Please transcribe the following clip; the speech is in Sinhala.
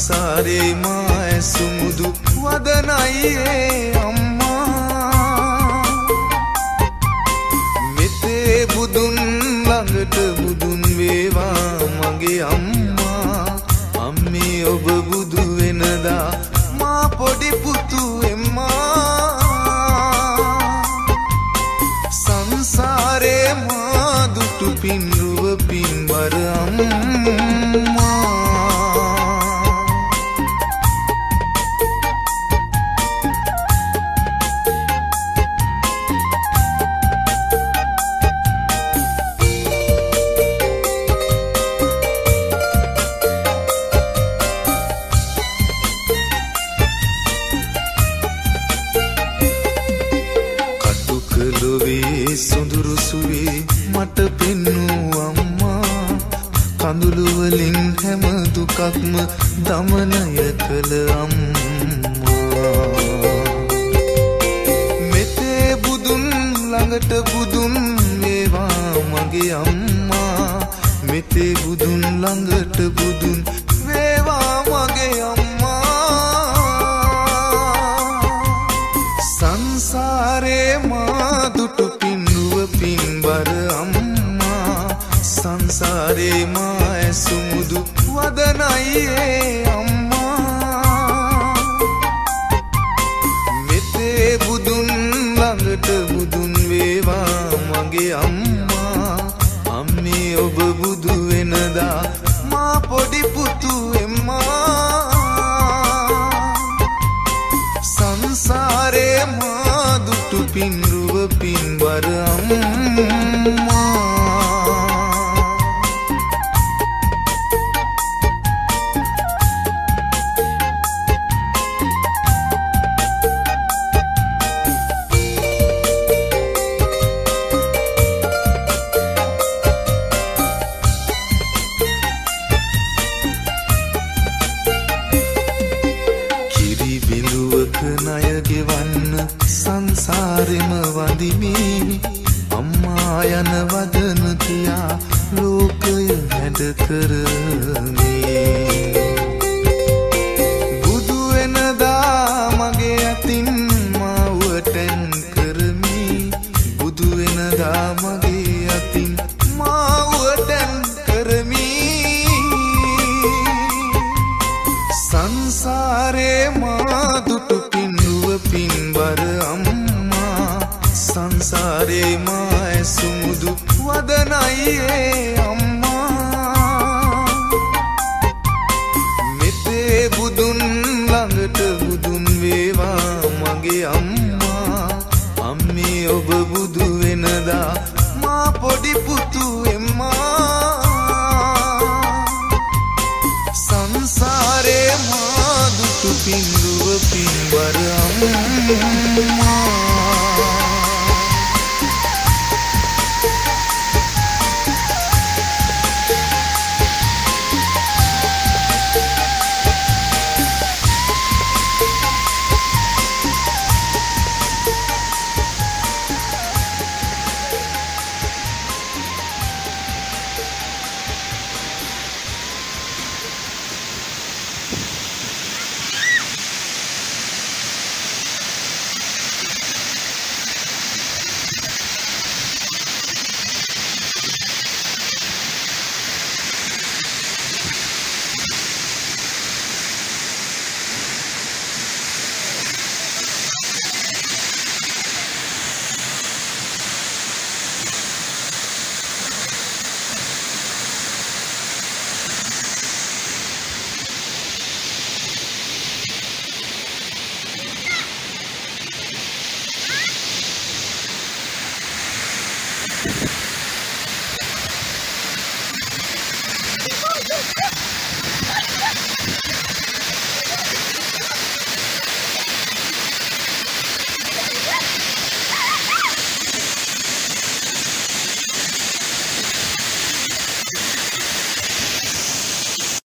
සංසාරේ මා සුමුදු වදනයි අම්මා මෙතේ බුදුන් ළඟට බුදුන් වේවා මගේ අම්මා අම්මේ ඔබ බුදු වෙනදා මා පොඩි පුතු එම්මා සංසාරේ මා දුටු පින්රුව පින්වර අම්මා සොඳුරු සුවේ මට පෙන්නූ අම්මා කඳුළු වලින් හැම දුකක්ම දමනය කළ අම්මා මෙතේ බුදුන් ළඟට බුදුන් වේවා මගේ අම්මා මෙතේ බුදුන් ළඟට බුදුන් වේවා මගේ අම්මා සංසාරේ මා දුටු පින්වර අම්මා සංසාරේ මා සුමුදු වදනයි අම්මා මෙතේ බුදුන් ළඟට බුදුන් වේවා මගේ අම්මා අම්මේ ඔබ බුදු වෙනදා මා පොඩි පුතු එම්මා සංසාරේ මා දුටු පින්රුව පින්වර අම්මා කිරි බිඳුවක ණය ගෙවන්න සංසාරෙම වඳිමි අම්මා යන වදන කියා ලෝකය හැඩ කරමි බුදු වෙනදා මගේ අතින් මාවටෙන් කරමි බුදු වෙනදා මගේ අතින් මාවටෙන් කරමි සංසාරේ මා දුටු පින්රුව පින්වර අම්මා සංසාරේ මා සුමුදු වදනයි අම්මා මෙතේ බුදුන් ළඟට බුදුන් වේවා මගේ අම්මා අම්මේ ඔබ බුදු වෙනදා මා පොඩි පුතු එම්මා සංසාරේ මා දුටු පින්රුව පින්වර අම්මා